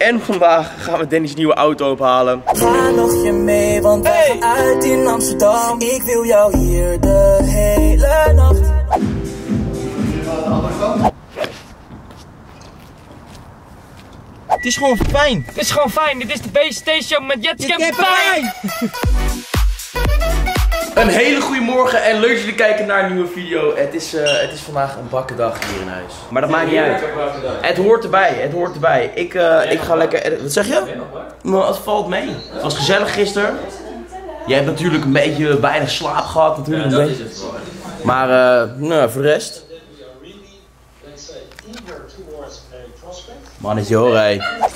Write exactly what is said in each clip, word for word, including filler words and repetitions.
En vandaag gaan we Danny's nieuwe auto ophalen. Ga nog je mee, want wij hey. gaan uit in Amsterdam. Ik wil jou hier de hele nacht. Het is gewoon fijn. Het is gewoon fijn. Dit is de B-Station met Jetski Fijn. Een hele goede morgen en leuk dat jullie kijken naar een nieuwe video. Het is, uh, het is vandaag een bakke dag hier in huis. Maar dat maakt niet uit. Het hoort erbij, het hoort erbij. Ik, uh, ik ga lekker... Wat zeg je? Nou, het valt mee. Het was gezellig gisteren. Jij hebt natuurlijk een beetje weinig slaap gehad natuurlijk. Ja, dat is het wel. Maar uh, nou, voor de rest... Mannetje hoor, hé.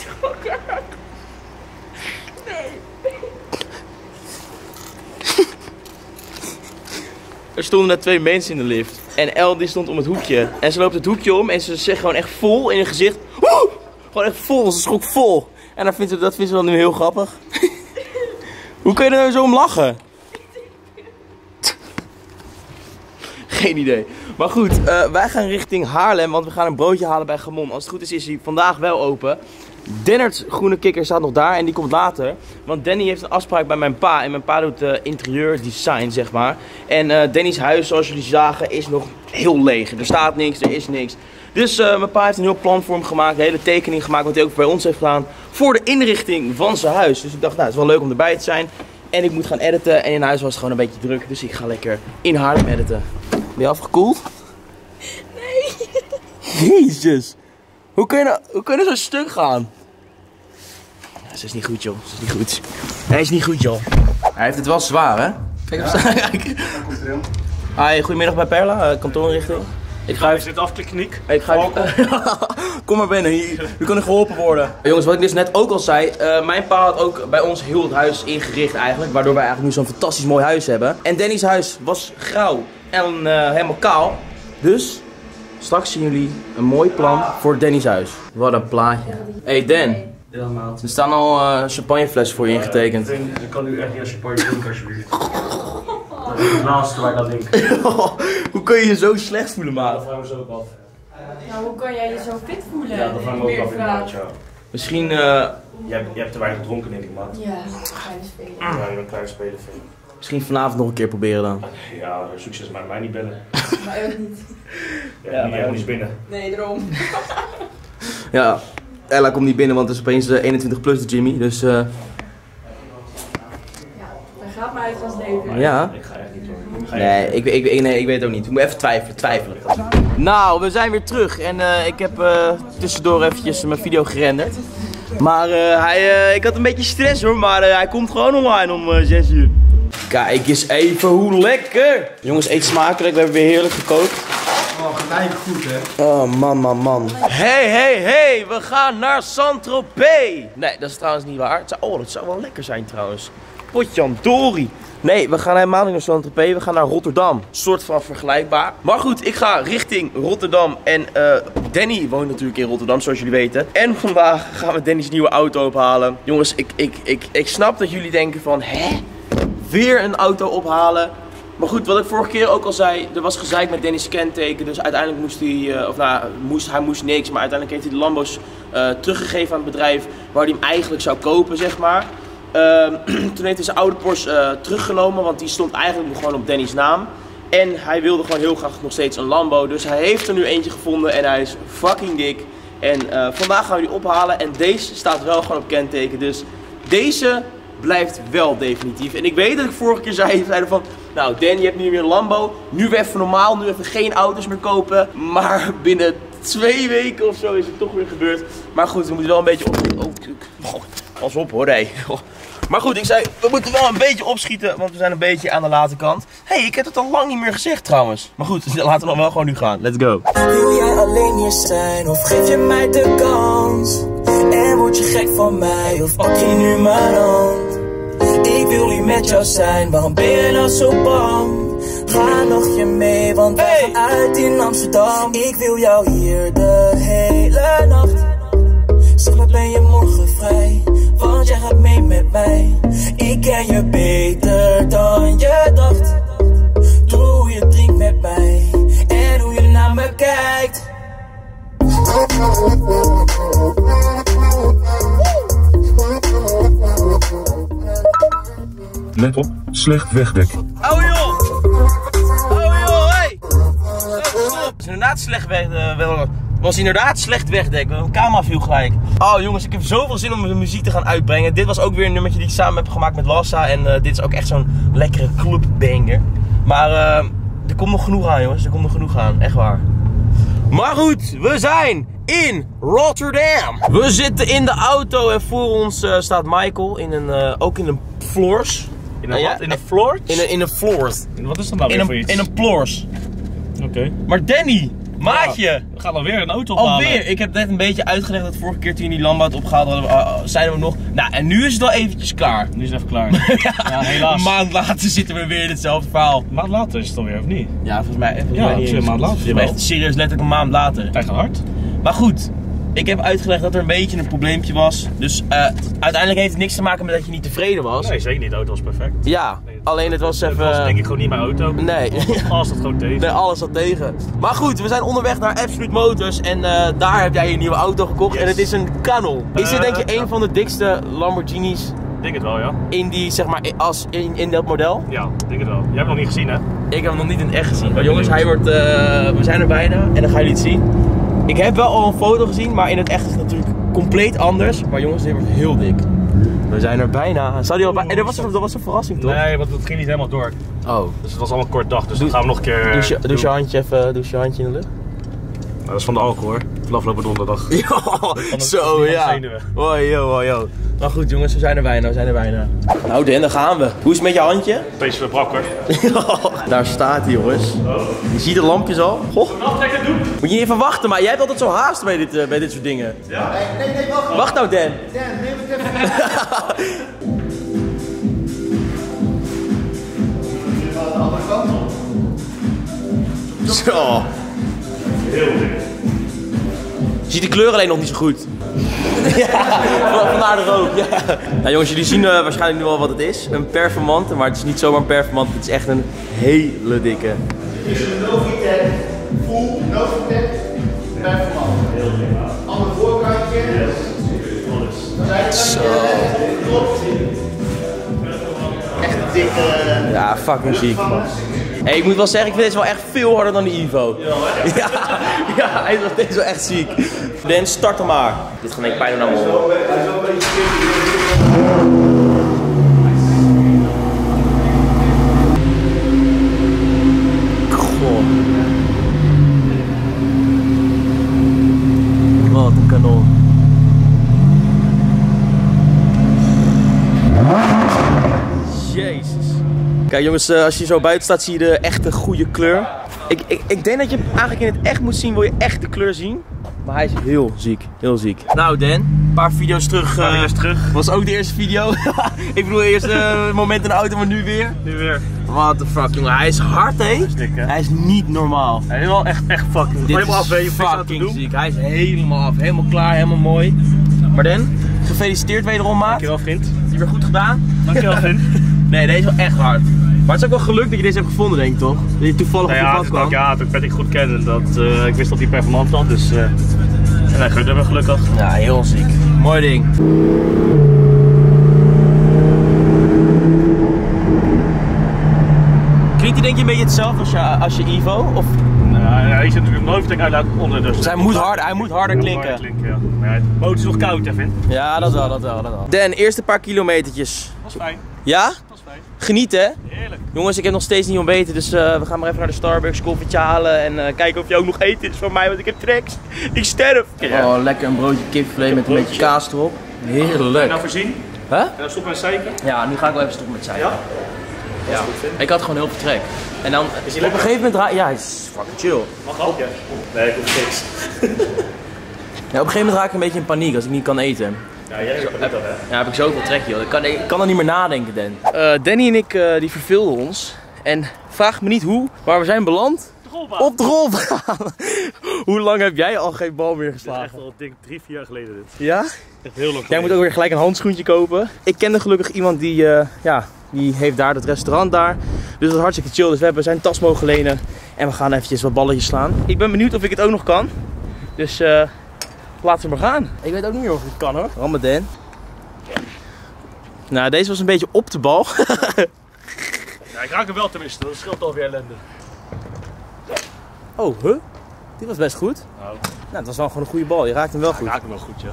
Er stonden net twee mensen in de lift. En El die stond om het hoekje. En ze loopt het hoekje om en ze zegt gewoon echt vol in hun gezicht. Woe! Gewoon echt vol, ze schrok vol. En dan vindt ze, dat vindt ze dan nu heel grappig. Hoe kun je er nou zo om lachen? Geen idee. Maar goed, uh, wij gaan richting Haarlem, want we gaan een broodje halen bij Gamon. Als het goed is, is hij vandaag wel open. Dennert Groene Kikker staat nog daar en die komt later. Want Danny heeft een afspraak bij mijn pa. En mijn pa doet uh, interieurdesign, zeg maar. En uh, Danny's huis, zoals jullie zagen, is nog heel leeg. Er staat niks, er is niks. Dus uh, mijn pa heeft een heel plan voor hem gemaakt. Een hele tekening gemaakt, wat hij ook bij ons heeft gedaan. Voor de inrichting van zijn huis. Dus ik dacht, nou, het is wel leuk om erbij te zijn. En ik moet gaan editen. En in huis was het gewoon een beetje druk. Dus ik ga lekker in Haarlem editen. Ben je afgekoeld? Nee. Jezus. Hoe kun je nou, hoe kun je nou zo stuk gaan? Ja, ze is niet goed, joh. Ze is niet goed. Hij is niet goed, joh. Hij heeft het wel zwaar, hè? Kijk op staan. Ja. Hi, goedemiddag bij Perla, uh, kantoorrichting. Ik ga even... Is dit afklikniek? Ik ga even... Kom maar binnen, hier. U kan geholpen worden. Jongens, wat ik dus net ook al zei, uh, mijn pa had ook bij ons heel het huis ingericht eigenlijk. Waardoor wij eigenlijk nu zo'n fantastisch mooi huis hebben. En Danny's huis was grauw en uh, helemaal kaal. Dus... straks zien jullie een mooi plan voor Danny's huis. Wat een plaatje. Hey Dan, er staan al uh, champagneflessen voor je ingetekend. Ik kan nu echt niet als champagne drinken alsjeblieft. Dat is het laatste waar ik aan denk. Hoe kun je je zo slecht voelen, maat? Dat vragen we zo ook af. Nou, hoe kan jij je zo fit voelen? Ja, dat vragen we ook af inderdaad, ja. Misschien... Uh... Je, hebt, je hebt te weinig gedronken, denk ik, maat. Ja, kleine speler. Ja, je bent een kleine speler, vind ik. Misschien vanavond nog een keer proberen dan. Ja, succes, maar mij niet bellen. Maar ook niet. Ja, ja, niet helemaal niet binnen. Nee, daarom. Ja, Ella komt niet binnen, want het is opeens uh, eenentwintig plus de Jimmy, dus... Uh... Ja, daar gaat maar uit van het leven. Ja. Ik ga echt niet hoor. Nee ik, ik, nee, ik weet het ook niet. Ik moet even twijfelen, twijfelen. Nou, we zijn weer terug en uh, ik heb uh, tussendoor eventjes mijn video gerenderd. Maar uh, hij, uh, ik had een beetje stress hoor, maar uh, hij komt gewoon online om uh, zes uur. Kijk eens even hoe lekker! Jongens, eet smakelijk, we hebben weer heerlijk gekookt. Oh, gelijk goed hè? Oh man, man, man. Hey, hey, hey, we gaan naar Saint-Tropez! Nee, dat is trouwens niet waar. Het zou, oh, dat zou wel lekker zijn trouwens. Potjandori! Nee, we gaan helemaal niet naar Saint-Tropez, we gaan naar Rotterdam. Soort van vergelijkbaar. Maar goed, ik ga richting Rotterdam. En uh, Danny woont natuurlijk in Rotterdam, zoals jullie weten. En vandaag gaan we Danny's nieuwe auto ophalen. Jongens, ik, ik, ik, ik snap dat jullie denken van, hè? Weer een auto ophalen. Maar goed, wat ik vorige keer ook al zei, er was gezeik met Danny's kenteken. Dus uiteindelijk moest hij, uh, of nou, moest, hij moest niks. Maar uiteindelijk heeft hij de Lambo's uh, teruggegeven aan het bedrijf waar hij hem eigenlijk zou kopen, zeg maar. Uh, toen heeft hij zijn oude Porsche uh, teruggenomen, want die stond eigenlijk nog gewoon op Danny's naam. En hij wilde gewoon heel graag nog steeds een Lambo. Dus hij heeft er nu eentje gevonden en hij is fucking dik. En uh, vandaag gaan we die ophalen en deze staat wel gewoon op kenteken. Dus deze blijft wel definitief. En ik weet dat ik vorige keer zei, zei van, nou Dan, je hebt nu weer een Lambo. Nu weer even normaal, nu even geen auto's meer kopen. Maar binnen twee weken of zo is het toch weer gebeurd. Maar goed, we moeten wel een beetje op... Oh, oh, pas op hoor, hé. Oh. Maar goed, ik zei, we moeten wel een beetje opschieten, want we zijn een beetje aan de late kant. Hé, hey, ik heb het al lang niet meer gezegd trouwens. Maar goed, laten we dan wel gewoon nu gaan. Let's go. Wil jij alleen hier zijn of geef je mij de kans? En word je gek van mij of pak je nu mijn hand? Ik wil hier met jou zijn, waarom ben je nou zo bang? Ga nog je mee, want wij hey. gaan uit in Amsterdam. Ik wil jou hier de hele nacht. Zeg maar, ben je morgen vrij? Want jij gaat mee met mij. Ik ken je beter dan je dacht. Doe hoe je drinkt met mij en hoe je naar me kijkt. Let op, slecht wegdek. Oh joh! Oh joh, hey! Het is inderdaad slecht weg. Uh, wel, was inderdaad slecht wegdek. Mijn camera viel gelijk. Oh jongens, ik heb zoveel zin om de muziek te gaan uitbrengen. Dit was ook weer een nummertje die ik samen heb gemaakt met Lassa. En uh, dit is ook echt zo'n lekkere clubbanger. Maar uh, er komt nog genoeg aan jongens, er komt nog genoeg aan. Echt waar. Maar goed, we zijn in Rotterdam. We zitten in de auto en voor ons uh, staat Michael in een, uh, ook in een floors. In een wat? In een floors? In een, in een floors. Wat is dat nou weer in voor een, iets? In een floors. Oké. Okay. Maar Danny, maatje. Ja, we gaan alweer een auto ophalen. Alweer. Ik heb net een beetje uitgelegd dat de vorige keer toen je die landbouw had opgehaald hadden, uh, zeiden we nog. Nou, en nu is het wel eventjes klaar. Nu is het even klaar. ja, ja, helaas. Een maand later zitten we weer in hetzelfde verhaal. Een maand later is het alweer, of niet? Ja, volgens mij, volgens ja, mij niet. Een maand later. Maar echt serieus letterlijk een maand later. Eigen hard. Maar goed. Ik heb uitgelegd dat er een beetje een probleempje was. Dus uh, uiteindelijk heeft het niks te maken met dat je niet tevreden was. Nee, zeker niet. De auto was perfect. Ja, nee, alleen het was even... Het was denk ik gewoon niet mijn auto. Nee. Alles zat gewoon tegen. Nee, alles zat tegen. Maar goed, we zijn onderweg naar Absolute Motors. En uh, daar heb jij een nieuwe auto gekocht. Yes. En het is een Cannon. Is dit denk je uh, een van de dikste Lamborghinis? Ik denk het wel, ja. In die, zeg maar, als in, in dat model? Ja, ik denk het wel. Jij hebt hem nog niet gezien, hè? Ik heb hem nog niet in het echt gezien. Maar jongens, hij wordt... Uh, we zijn er bijna. En dan gaan jullie het zien. Ik heb wel al een foto gezien, maar in het echt is het natuurlijk compleet anders. Maar jongens, dit wordt heel dik. We zijn er bijna. Zou die al bij... En dat was, dat was een verrassing toch? Nee, want het ging niet helemaal door. Oh. Dus het was allemaal een kort dag, dus dan gaan we nog een keer... Doe je, doe je handje even, doe je handje in de lucht. Nou, dat is van de alcohol hoor. De afgelopen donderdag. Ja, zo ja. Oh yo, oh yo. Maar goed jongens, we zijn er bijna, we zijn er bijna. Nou Dan, daar gaan we. Hoe is het met je handje? Beetje verbrak hoor. Daar staat hij jongens. Je ziet de lampjes al. Goh. Moet je even wachten, maar jij hebt altijd zo haast bij dit, uh, bij dit soort dingen. Ja. Nee, nee, nee, wacht. Wacht nou Dan. Dan, neem het even. De andere kant op. Zo. Heel dik. Je ziet de kleur alleen nog niet zo goed. Ja, vandaar de rook. Ja. Nou jongens, jullie zien uh, waarschijnlijk nu al wat het is. Een performante, maar het is niet zomaar een performante. Het is echt een hele dikke. Het is een Novitec, full Novitec performante. Heel dik. Ander voorkantje. Yes. Zo. Echt een dikke... Ja, fucking ziek. Hey, ik moet wel zeggen, ik vind deze wel echt veel harder dan de Evo. Ja, ja, ja, hij is nog steeds wel echt ziek. Dan start hem maar. Dit gaat denk ik pijn doen aan mijn oren. Goh. Wat een kanon. Jezus. Kijk jongens, als je zo buiten staat zie je de echte goede kleur. Ik, ik, ik denk dat je eigenlijk in het echt moet zien, wil je echt de kleur zien. Maar hij is heel ziek, heel ziek. Nou Dan, een paar video's terug. Uh, video's terug. Was ook de eerste video. Ik bedoel, eerst uh, moment in de auto, maar nu weer. Nu weer. What the fuck jongen, hij is hard hè? Hij is, dik, hè? Hij is niet normaal. Hij is wel echt, echt fucking. Dit helemaal af, je fucking ziek. Hij is helemaal af, helemaal klaar, helemaal mooi. Maar Dan, gefeliciteerd wederom maat. Dankjewel vriend. Die weer goed gedaan. Dankjewel vriend. Nee, deze is wel echt hard. Maar het is ook wel geluk dat je deze hebt gevonden, denk ik toch? Dat je toevallig nou op ja, je pad kwam. Ja, toen werd ik goed kennen. Dat, uh, ik wist dat hij performant had, dus... Uh, en hij gunde me gelukkig. Ja, heel ziek. Mooi ding. Klinkt hij denk je een beetje hetzelfde als je, als je Evo? Of? Nou, hij is natuurlijk nooit denk uit onder, dus... dus hij, moet hard, hij moet harder klinken. Harder klinken ja. Maar ja, het motor is nog koud, hè, vind Ja, dat wel, dat wel, dat wel. Dan, eerste paar kilometertjes. Dat was fijn. Ja? Dat was fijn. Geniet hè? Heerlijk. Jongens, ik heb nog steeds niet ontbeten, dus uh, we gaan maar even naar de Starbucks, koffietje halen en uh, kijken of je ook nog eten is van mij, want ik heb treks. Ik sterf. Oh, lekker een broodje kipfilet met een beetje kaas erop. Heerlijk. En nou voorzien? Huh? En dan stop met zeiken? Ja, nu ga ik wel even stoppen met zeiken. Ja? Ja. Ik had gewoon heel veel trek. En dan, is op een gegeven moment draai ja, hij is fucking chill. Mag ook, ja. Nee, ik hoef niks. Ja, op een gegeven moment raak ik een beetje in paniek als ik niet kan eten. Ja, jij hebt dat hè? Ja, heb ik zoveel trek joh. Ik kan, ik kan er niet meer nadenken, Dan. Uh, Danny en ik uh, die verveelden ons. En vraag me niet hoe, maar we zijn beland de op de rolbaan. Hoe lang heb jij al geen bal meer geslagen? Dit is echt al denk, drie, vier jaar geleden dit. Ja? Echt heel lang geleden. Jij moet ook weer gelijk een handschoentje kopen. Ik kende gelukkig iemand die, uh, ja, die heeft daar het restaurant daar. Dus dat is hartstikke chill. Dus we hebben zijn tas mogen lenen. En we gaan eventjes wat balletjes slaan. Ik ben benieuwd of ik het ook nog kan. Dus uh, laten we maar gaan. Ik weet ook niet meer of ik het kan hoor. Ramadan. Nou, deze was een beetje op de bal. Ja, ik raak hem wel tenminste, dat scheelt alweer ellende. Oh, huh? Die was best goed. Nou, Nou, het was wel gewoon een goede bal. Je raakt hem wel ik goed. raak hem wel goed, ja.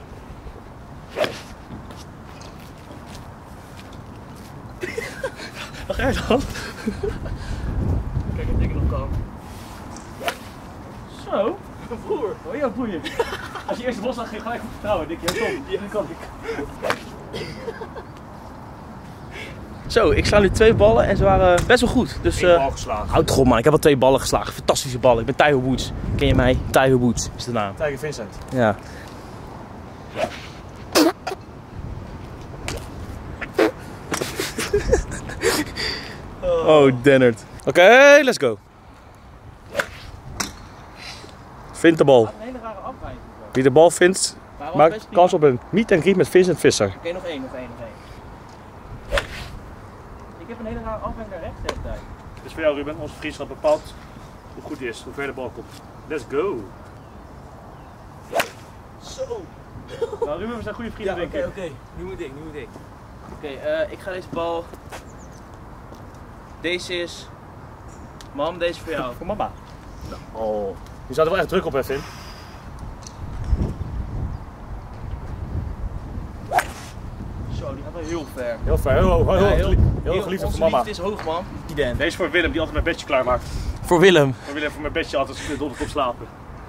Wat ga je dan? Kijk, ik denk nog kan. Zo, broer. Oh ja, boeien. Als je eerst de bos lag, ging je gelijk op vertrouwen. Denk je, kom, hier kan ik. Zo, ik sla nu twee ballen en ze waren best wel goed. Dus, Eén uh, bal geslagen. houd toch op man, ik heb al twee ballen geslagen. Fantastische ballen. Ik ben Tiger Woods. Ken je mij? Tiger Woods is de naam. Tiger Vincent. Ja. Oh, Dennert. Oké, okay, let's go. Vind de bal. Een hele rare afwijking. Wie de bal vindt, maakt kans op een meet and greet met Vincent Visser. Oké, nog één, nog één, nog één. Ik heb een hele rare afwijking naar rechts de hele tijd. Dus voor jou, Ruben, onze vriendschap bepaalt hoe goed hij is, hoe ver de bal komt. Let's go. Zo. Nou, Ruben, we zijn goede vrienden, Ja, denk oké, ik. oké. Nu moet ik, nu moet ik. Oké, uh, ik ga deze bal... Deze is... Mam, deze is voor jou. Voor mama. Oh. Je staat er wel echt druk op, hè, Finn? Zo, die gaat wel heel ver. Heel fijn, heel hoog, heel, Ja, heel, heel, heel, heel geliefd onze voor mama. liefde is hoog, man. Die den. Deze is voor Willem, die altijd mijn bedje klaarmaakt. Voor Willem. Voor Willem voor mijn bedje altijd donder op slapen.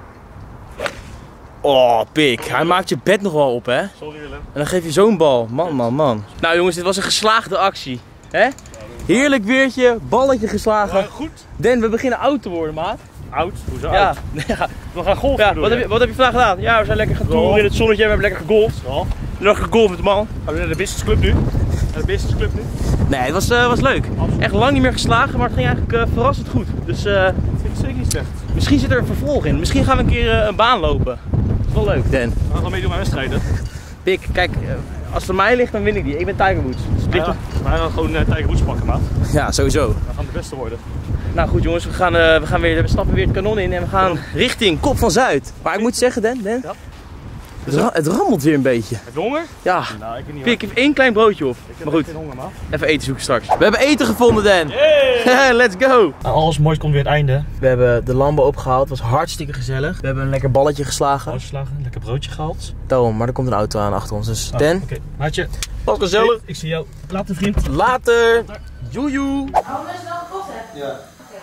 Oh, pik. Hij maakt je bed nog wel op, hè? Sorry, Willem. En dan geef je zo'n bal. Man, man, man. Nou jongens, dit was een geslaagde actie. Hè? Heerlijk weertje, balletje geslagen. Ja, goed. Den, we beginnen oud te worden, maat. Oud? Hoezo Ja. oud? Ja. We gaan golfen, Ja, bedoel wat, heb je, wat heb je vandaag gedaan? Ja, we zijn lekker gaan toeren in het zonnetje en we hebben lekker gegolfd. Ja. Nog gegolfd met de man. Gaan we naar de businessclub nu? Naar de businessclub nu? Nee, het was, uh, was leuk. Echt lang niet meer geslagen, maar het ging eigenlijk uh, verrassend goed. Dus uh, Dat vind ik zeker niet slecht. misschien zit er een vervolg in. Misschien gaan we een keer uh, een baan lopen. Dat is wel leuk, Den. We gaan gewoon meedoen aan wedstrijden. Pik, kijk, uh, als het aan mij ligt, dan win ik die. Ik ben Tiger Woods. Dus het ligt Ja, we gaan gewoon uh, Tiger Woods pakken, maat. Ja, sowieso. We gaan de beste worden. Nou goed jongens, we, gaan, uh, we, gaan weer, we stappen weer het kanon in en we gaan richting Kop van Zuid. Maar ik moet zeggen, Den, Den Ja? het, ra het rammelt weer een beetje. Heb je honger? Ja, Nou, ik heb niet Pik, ik heb één klein broodje op. Ik heb Maar goed, geen honger, maat. even eten zoeken straks. We hebben eten gevonden, Den. Hey! Let's go. Alles moois komt weer het einde. We hebben de lampen opgehaald, het was hartstikke gezellig. We hebben een lekker balletje geslagen. Uitgeslagen, lekker broodje gehaald. Daarom, maar er komt een auto aan achter ons. Dus Den, Oké, okay. Maatje. was gezellig. Ik, ik zie jou. Later, vriend. Later. Joejoe. Anders wel gekocht hebt. Ja.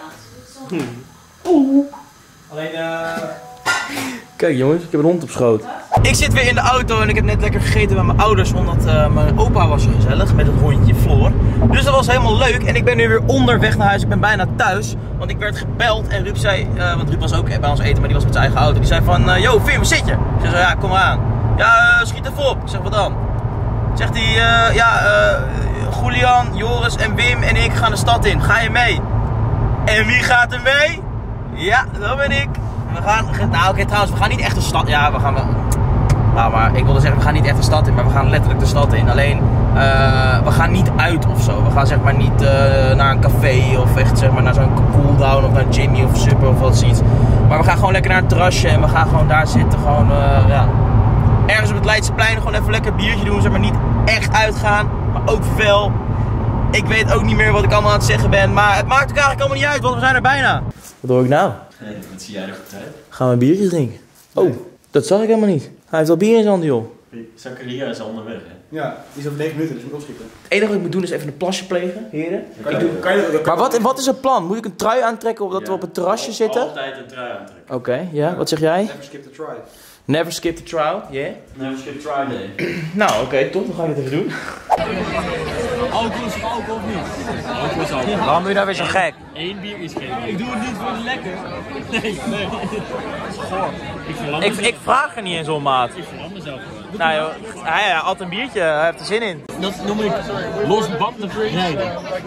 Alleen eh... Kijk jongens, ik heb een hond op schoot. Ik zit weer in de auto en ik heb net lekker gegeten bij mijn ouders, omdat uh, mijn opa was er gezellig met het hondje Floor. Dus dat was helemaal leuk en ik ben nu weer onderweg naar huis. Ik ben bijna thuis, want ik werd gebeld en Ruud zei, uh, want Ruud was ook bij ons eten, maar die was met zijn eigen auto. Die zei van, uh, yo Finn, waar zit je? Ik zei zo, ja, kom maar aan. Ja, uh, schiet even op. Ik zeg, wat dan? Zegt hij, uh, ja, uh, Julian, Joris en Wim en ik gaan de stad in. Ga je mee? En wie gaat er mee? Ja, dat ben ik. We gaan, nou oké okay, trouwens, we gaan niet echt de stad, ja we gaan wel, nou maar ik wilde zeggen we gaan niet echt de stad in, maar we gaan letterlijk de stad in. Alleen, uh, we gaan niet uit of zo. We gaan zeg maar niet uh, naar een café of echt zeg maar naar zo'n cooldown of naar Jimmy of Super of wat zoiets. Maar we gaan gewoon lekker naar het terrasje en we gaan gewoon daar zitten, gewoon uh, ja, ergens op het Leidseplein gewoon even lekker biertje doen, zeg maar niet echt uitgaan, maar ook wel. Ik weet ook niet meer wat ik allemaal aan het zeggen ben, maar het maakt ook eigenlijk allemaal niet uit, want we zijn er bijna. Wat doe ik nou? Nee, wat zie jij er goed uit? Gaan we een biertje drinken? Oh, dat zag ik helemaal niet. Hij heeft al bier in zijn handen, joh. Zakaria is al onderweg, hè? Ja, die is over negen minuten, dus je moet opschieten. Het enige wat ik moet doen is even een plasje plegen, heren. Kan je, kan je, Maar wat, wat is het plan? Moet ik een trui aantrekken omdat Ja. we op het terrasje zitten? Oké, Altijd een trui aantrekken. okay, ja. Wat zeg jij? Never skip the try. Never skip the trial, yeah. Never skip try day. Nou, oké, okay, top. Dan ga ik het even doen. Alcohol is alcohol of niet? Alcohol is alcohol. Waarom doe je nou weer zo gek? Eén bier is geen. Ik doe het niet voor de lekker. Nee, nee. Goor. Ik verlam Ik, mezelf. ik vraag er niet eens om, maat. Ik verlam mezelf. Nou joh, hij uh, had een biertje, hij heeft er zin in. Dat noem ik los banden rijden.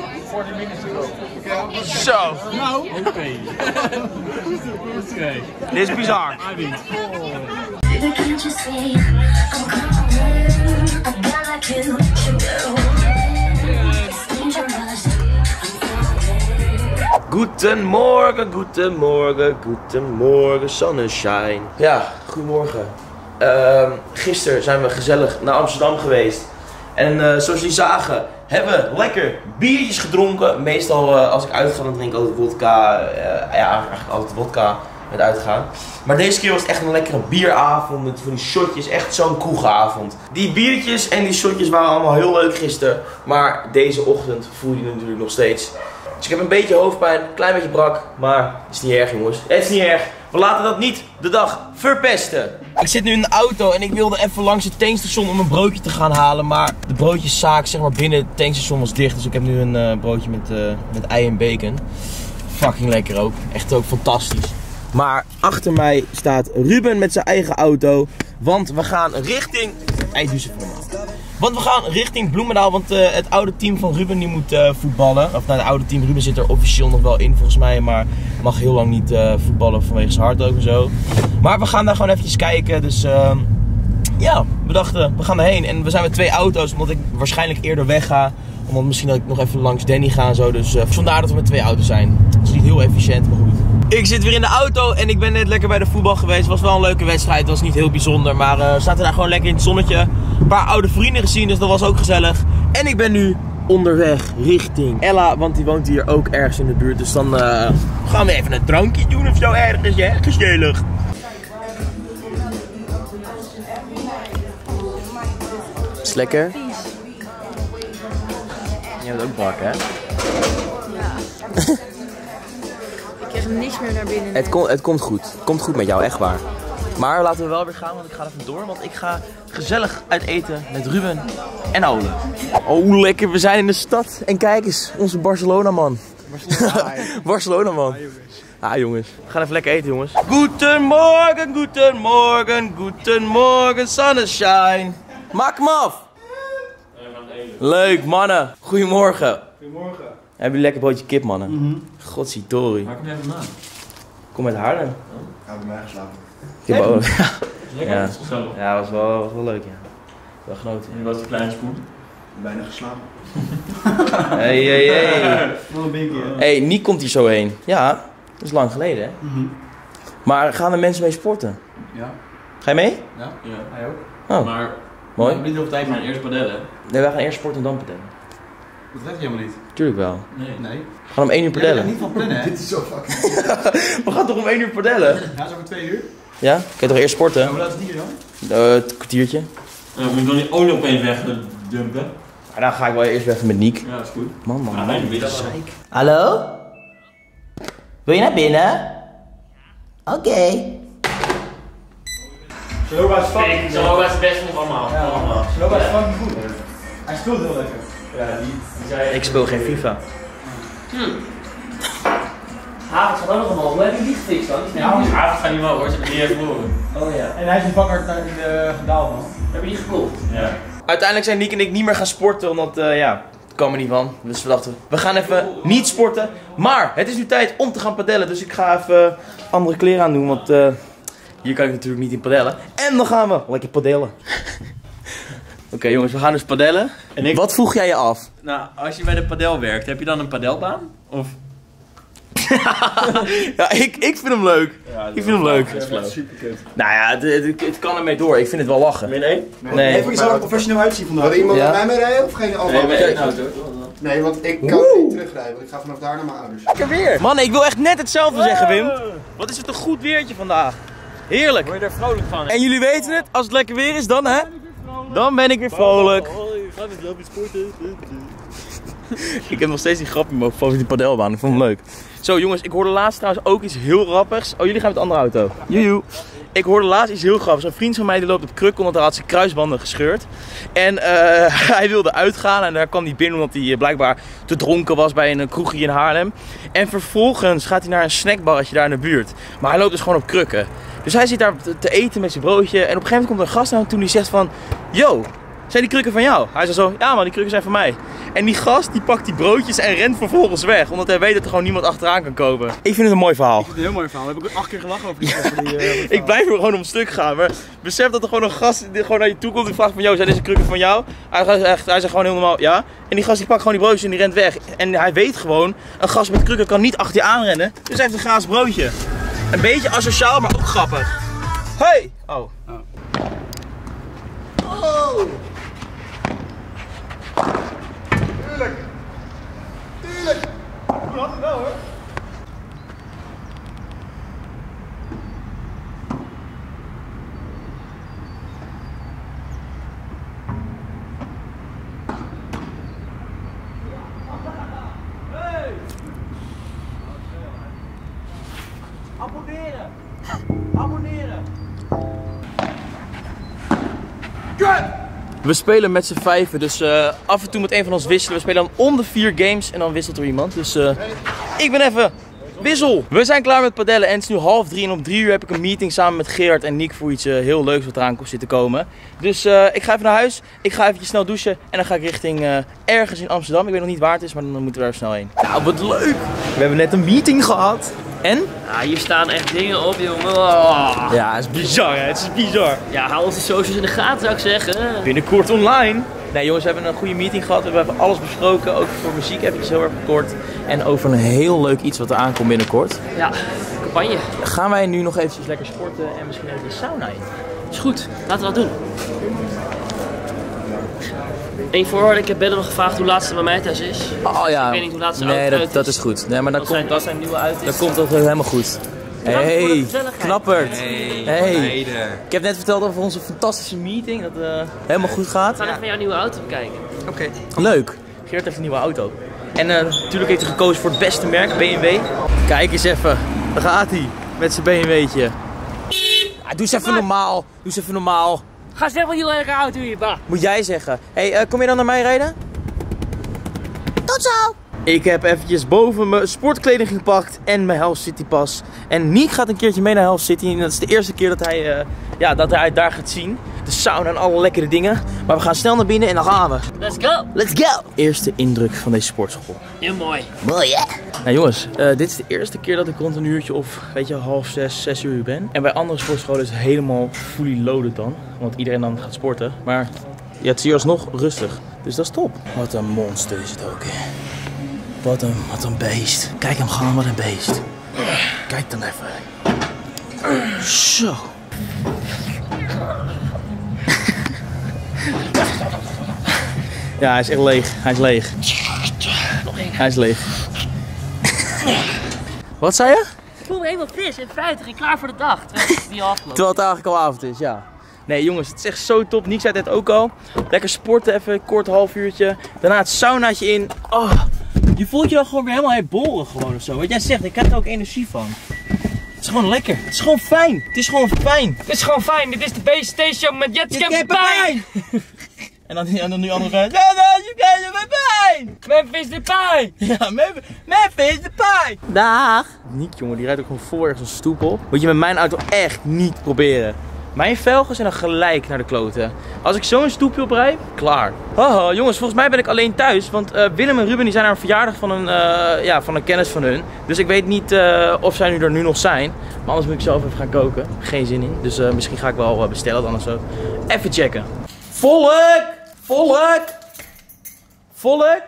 Zo, Nou, oké. Okay. Oké. dit is bizar. Adi. Baby, can't you see I'm coming? A guy like you should go. It's dangerous. Goedemorgen, goedemorgen, goedemorgen, sunshine. Ja, goedemorgen. Uh, gisteren zijn we gezellig naar Amsterdam geweest. En uh, zoals jullie zagen, hebben we lekker biertjes gedronken. Meestal uh, als ik uitga, dan drink ik altijd vodka. Uh, ja, eigenlijk altijd vodka met uitgaan. Maar deze keer was het echt een lekkere bieravond met van die shotjes. Echt zo'n kroegavond. Die biertjes en die shotjes waren allemaal heel leuk gisteren. Maar deze ochtend voel je natuurlijk nog steeds. Dus ik heb een beetje hoofdpijn, een klein beetje brak. Maar het is niet erg, jongens. Het is niet erg. We laten dat niet de dag verpesten. Ik zit nu in de auto en ik wilde even langs het tankstation om een broodje te gaan halen. Maar de broodjeszaak zeg maar binnen het tankstation was dicht. Dus ik heb nu een uh, broodje met, uh, met ei en bacon. Fucking lekker ook. Echt ook fantastisch. Maar achter mij staat Ruben met zijn eigen auto. Want we gaan richting... Hij doet ze voor normaal. Want we gaan richting Bloemendaal, want uh, het oude team van Ruben die moet uh, voetballen. Of nou, het oude team Ruben zit er officieel nog wel in volgens mij, maar mag heel lang niet uh, voetballen vanwege zijn hart ook en zo. Maar we gaan daar gewoon eventjes kijken, dus uh, ja, we dachten we gaan erheen. En we zijn met twee auto's, omdat ik waarschijnlijk eerder wegga. Omdat misschien dat ik nog even langs Danny ga en zo, dus uh, vandaar dat we met twee auto's zijn. Het is niet heel efficiënt, maar goed. Ik zit weer in de auto en ik ben net lekker bij de voetbal geweest. Het was wel een leuke wedstrijd, het was niet heel bijzonder. Maar uh, we zaten daar gewoon lekker in het zonnetje. Een paar oude vrienden gezien, dus dat was ook gezellig. En ik ben nu onderweg richting Ella, want die woont hier ook ergens in de buurt. Dus dan uh, gaan we even een drankje doen of zo ergens, ja, gezellig. Is het lekker? Je hebt ook bak, hè? Ja. Ik krijg niks meer naar binnen. Het, kom, het komt goed. Het komt goed met jou, echt waar. Maar laten we wel weer gaan, want ik ga even door. Want ik ga gezellig uit eten met Ruben en Ole. Oh, lekker. We zijn in de stad. En kijk eens, onze Barcelona-man. Barcelona, Barcelona-man. Ah, jongens. Ah, jongens. We gaan even lekker eten, jongens. Goedemorgen, goedemorgen, goedemorgen, sunshine. Maak hem af. Leuk, mannen. Goedemorgen. Goedemorgen. Hebben jullie lekker broodje kip, mannen? Mm-hmm. Godzietori. Waar kom jij vandaan? Kom uit Haarlem. Ja, bij mij geslapen. Ik heb ook. Lekker, Ja. dat is gezellig. Ja, was wel, was wel leuk, ja. Wel genoten. En wat een kleine spoed. Bijna geslapen. Hey, hey, hey. Nog een beetje. Hey, Niek komt hier zo heen. Ja, dat is lang geleden, hè? Mm-hmm. Maar gaan er mensen mee sporten? Ja. Ga je mee? Ja. Ja. Hij ook. Oh, Maar mooi. we hebben niet heel veel tijd voor eerst padellen. Nee, wij gaan eerst sporten en dan padellen. Dat weet je helemaal niet. Tuurlijk wel. Nee. Nee. We gaan om één uur Jij bent padellen. niet van plannen, hè? Dit is zo fucking... We gaan toch om één uur padellen? Ja, zo over twee uur. Ja? Kan je toch eerst sporten? Hoe laat is het hier dan? Uh, het kwartiertje. Uh, moet je dan die olie opeens wegdumpen? Maar dan ga ik wel eerst weg met Niek. Ja, dat is goed. Man, man, Ja, man. nee, dan weet je dat wel. Hallo? Wil je naar binnen? Oké. Okay. Sloba is fucking Zo was het best nog allemaal. allemaal. Sloba is fucking goed. Hij speelt heel lekker. Ja, die, die zei... Ik speel geen FIFA. Havert gaat ook nog omhoog. Hoe heb je die gefixt dan? Die Ja, die avond gaat niet wel hoor, ze hebben die even verloren. Oh ja. En hij is een bakker naar de gedaald, man. Heb je die gekocht? Ja. Uiteindelijk zijn Niek en ik niet meer gaan sporten, omdat uh, ja, het kwam er niet van. Dus we dachten, we gaan even niet sporten. Maar het is nu tijd om te gaan padellen, dus ik ga even andere kleren aan doen, want uh, hier kan ik natuurlijk niet in padellen. En dan gaan we lekker padellen. Oké okay, jongens, we gaan dus padellen. En ik... Wat vroeg jij je af? Nou, als je bij de padel werkt, heb je dan een padelbaan? Of... Ja, ik, ik vind hem leuk. Ja, ik vind hem leuk. Dat is flauw. Super kut. Nou ja, het, het, het kan ermee door. Ik vind het wel lachen. Min één? Nee. Even iets er professioneel uitzien vandaag. Wil iemand Ja. met mij mee rijden of geen andere? Nee, met één auto. Nee, want ik kan Woe. niet terugrijden, want ik ga vanaf daar naar mijn ouders. Lekker weer. Mannen, ik wil echt net hetzelfde zeggen, Wim. Wat is het een goed weertje vandaag. Heerlijk. Word je er vrolijk van? En jullie weten het, als het lekker weer is, dan hè? Dan ben ik weer vrolijk. Ga met lopen sporten. Ik heb nog steeds die grap in mijn hoofd over die padelbaan, ik vond hem leuk. Zo jongens, ik hoorde laatst trouwens ook iets heel grappigs. Oh, jullie gaan met de andere auto. Joejoe. Ik hoorde laatst iets heel grappigs. Een vriend van mij die loopt op kruk omdat hij had zijn kruisbanden gescheurd. En uh, hij wilde uitgaan en daar kwam hij binnen omdat hij blijkbaar te dronken was bij een kroegje in Haarlem. En vervolgens gaat hij naar een snackbarretje daar in de buurt. Maar hij loopt dus gewoon op krukken. Dus hij zit daar te eten met zijn broodje en op een gegeven moment komt er een gast naar hem toe die zegt van... Yo, zijn die krukken van jou? Hij zei zo, ja man, die krukken zijn van mij. En die gast die pakt die broodjes en rent vervolgens weg. Omdat hij weet dat er gewoon niemand achteraan kan komen. Ik vind het een mooi verhaal. Ik vind het een heel mooi verhaal. We hebben ook acht keer gelachen over die, over die uh, Ik blijf er gewoon om stuk gaan. Maar besef dat er gewoon een gast die gewoon naar je toe komt en vraagt van... Yo, zijn deze krukken van jou? Hij, hij, hij zegt gewoon helemaal ja. En die gast die pakt gewoon die broodjes en die rent weg. En hij weet gewoon, een gast met krukken kan niet achter je aanrennen. Dus hij heeft een gratis broodje. Een beetje asociaal, maar ook grappig. Hey! Oh. Oh. We spelen met z'n vijven, dus uh, af en toe met een van ons wisselen. We spelen dan om de vier games en dan wisselt er iemand. Dus uh, ik ben even wissel. We zijn klaar met padellen en het is nu half drie en om drie uur heb ik een meeting samen met Gerard en Nick voor iets uh, heel leuks wat eraan zit te komen. Dus uh, ik ga even naar huis, ik ga even snel douchen en dan ga ik richting uh, ergens in Amsterdam. Ik weet nog niet waar het is, maar dan moeten we er snel heen. Nou, wat leuk! We hebben net een meeting gehad. En? Ja, hier staan echt dingen op, jongen. Oh. Ja, het is bizar, hè? Het is bizar. Ja, hou onze socials in de gaten, zou ik zeggen. Binnenkort online. Nee jongens, we hebben een goede meeting gehad. We hebben alles besproken, ook voor muziek eventjes heel erg kort. En over een heel leuk iets wat er aankomt binnenkort. Ja, campagne. Gaan wij nu nog eventjes lekker sporten en misschien even de sauna in? Is goed, laten we dat doen. Eén voorwaarde, ik heb Ben nog gevraagd hoe laat ze bij mij thuis is. Oh ja. Ik weet niet hoe laat ze nee, dat, uit is. dat is goed. Nee, maar dan Als komt zijn, als zijn nieuwe uit is. dan komt dat helemaal goed. Hey, knapperd. Hey, Hey. meiden. Ik heb net verteld over onze fantastische meeting, dat uh, helemaal goed gaat. We gaan even jouw nieuwe auto bekijken. Oké. Leuk. Geert heeft een nieuwe auto. En uh, natuurlijk heeft hij gekozen voor het beste merk, B M W. Kijk eens even, daar gaat hij met zijn B M W'tje. Ja, doe eens even normaal, doe eens even normaal. Ga zeggen wat jullie leuke auto hier, bah. Moet jij zeggen. Hey, uh, kom je dan naar mij rijden? Tot zo! Ik heb eventjes boven mijn sportkleding gepakt en mijn Hell City pas. En Nick gaat een keertje mee naar Hell City. En dat is de eerste keer dat hij, uh, ja, dat hij daar gaat zien. De sauna en alle lekkere dingen. Maar we gaan snel naar binnen en dan gaan we. Let's go! Let's go! Eerste indruk van deze sportschool. Heel mooi. Mooi hè? Nou jongens, uh, dit is de eerste keer dat ik rond een uurtje of weet je, half zes, zes uur ben. En bij andere sportscholen is het helemaal fully loaded dan. Want iedereen dan gaat sporten. Maar ja, het is hier alsnog rustig. Dus dat is top. Wat een monster is het ook hè. Wat een, wat een beest. Kijk hem gewoon, wat een beest. Kijk dan even. Zo. Ja, hij is echt leeg. Hij is leeg. Hij is leeg. Wat zei je? Ik voel me helemaal fris en fruitig en klaar voor de dag. Terwijl het die afloopt. Terwijl het eigenlijk al avond is, ja. Nee jongens, het is echt zo top. Nick zei het net ook al. Lekker sporten even, een kort half uurtje. Daarna het saunaatje in. Oh, je voelt je dan gewoon weer helemaal herboren gewoon of zo. Wat jij zegt, ik krijg er ook energie van. Het is gewoon lekker. Het is gewoon fijn. Het is gewoon fijn. Het is gewoon fijn. Dit is de B Station met Jetski Pijn. En dan, en dan nu andere fans. Ja, dat is mijn pijn. Memphis de Pijn. Ja, Memphis de pijn. Dag. Nick jongen, die rijdt ook gewoon voor ergens een stoep op. Moet je met mijn auto echt niet proberen. Mijn velgen zijn dan gelijk naar de kloten. Als ik zo'n stoepje oprijd, klaar. Haha, jongens, volgens mij ben ik alleen thuis. Want uh, Willem en Ruben die zijn naar een verjaardag van een, uh, ja, van een kennis van hun. Dus ik weet niet uh, of zij nu er nu nog zijn. Maar anders moet ik zelf even gaan koken. Geen zin in. Dus uh, misschien ga ik wel uh, bestellen dan of zo. Even checken. Volk! Volk! Volk!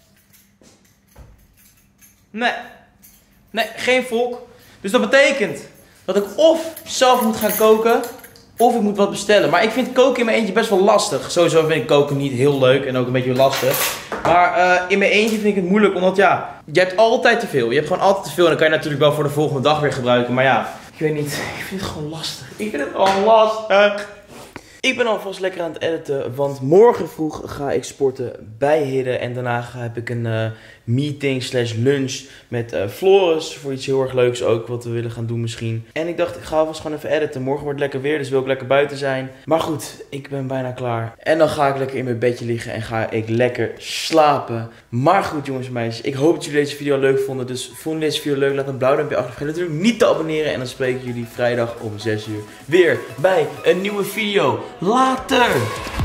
Nee. Nee, geen volk. Dus dat betekent dat ik of zelf moet gaan koken, of ik moet wat bestellen. Maar ik vind koken in mijn eentje best wel lastig. Sowieso vind ik koken niet heel leuk en ook een beetje lastig. Maar uh, in mijn eentje vind ik het moeilijk, omdat ja, je hebt altijd te veel. Je hebt gewoon altijd te veel en dan kan je natuurlijk wel voor de volgende dag weer gebruiken. Maar ja, ik weet niet, ik vind het gewoon lastig. Ik vind het gewoon lastig. Ik ben alvast lekker aan het editen, want morgen vroeg ga ik sporten bij Hidde. En daarna heb ik een uh, meeting slash lunch met uh, Floris voor iets heel erg leuks ook, wat we willen gaan doen misschien. En ik dacht, ik ga alvast gewoon even editen. Morgen wordt het lekker weer, dus wil ik lekker buiten zijn. Maar goed, ik ben bijna klaar. En dan ga ik lekker in mijn bedje liggen en ga ik lekker slapen. Maar goed jongens en meisjes, ik hoop dat jullie deze video leuk vonden. Dus vond je deze video leuk, laat een blauw duimpje achter. Vergeet natuurlijk niet te abonneren. En dan spreek ik jullie vrijdag om zes uur weer bij een nieuwe video. Later!